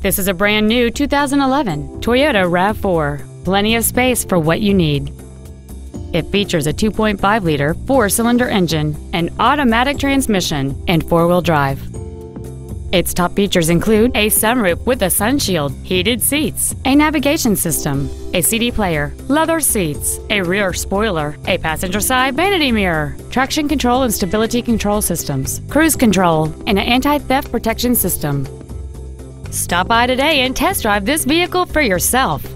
This is a brand new 2011 Toyota RAV4. Plenty of space for what you need. It features a 2.5-liter four-cylinder engine, an automatic transmission, and four-wheel drive. Its top features include a sunroof with a sunshield, heated seats, a navigation system, a CD player, leather seats, a rear spoiler, a passenger side vanity mirror, traction control and stability control systems, cruise control, and an anti-theft protection system. Stop by today and test drive this vehicle for yourself.